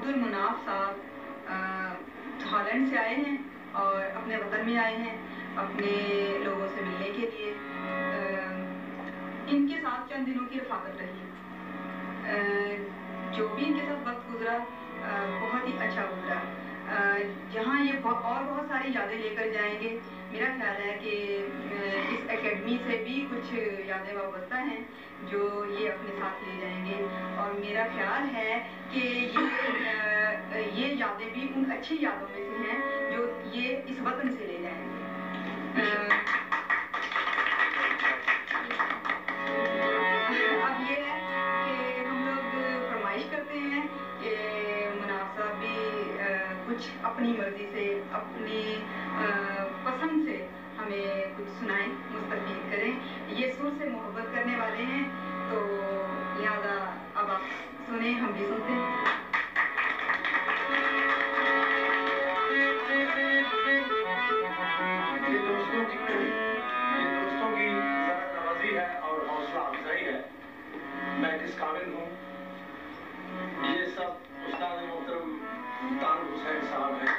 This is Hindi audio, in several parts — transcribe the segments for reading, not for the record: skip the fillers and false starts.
अब्दुल मुनाफ साहब हॉलैंड से आए हैं और अपने वतन में आए हैं अपने लोगों से मिलने के लिए। इनके साथ चंद दिनों की रफाकत रही। जो भी इनके साथ वक्त गुजरा बहुत ही अच्छा गुजरा। जहाँ ये और बहुत सारी यादें लेकर जाएंगे, मेरा ख्याल है कि इस एकेडमी से भी कुछ यादें वाबस्ता हैं जो ये अपने साथ ले जाएंगे और मेरा ख्याल है कि ये यादें भी उन अच्छी यादों में से हैं जो ये इस वतन से ले जाएंगे। अब ये है कि हम लोग फरमाइश करते हैं कि मुनाफ साहब भी कुछ अपनी मर्जी से अपनी पसंद से हमें कुछ सुनाएं, मुस्तफ़ीद करें। ये सुर से मोहब्बत करने वाले हैं तो लिहाजा अब आप सुने, हम भी सुनते हैं। ये दोस्तों की ज़रा नवाजी है और हौसला अफजाई है। मैं किस काबिल हूँ ये सब उस्ताद मोहतरम तारुक हुसैन साहब हैं।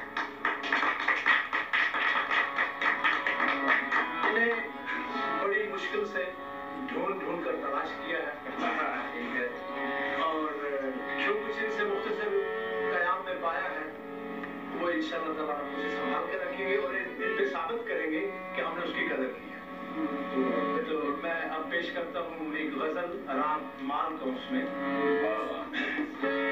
इन्हें बड़ी मुश्किल से ढूंढ कर तलाश किया है और जो कुछ इनसे मुख्तसर क़याम में पाया है वो इंशाअल्लाह ताला मुझे संभाल के रखेंगे और इन पे साबित करेंगे कि हमने उसकी कदर की है। तो मैं अब पेश करता हूँ एक गजल राग माल का उसमें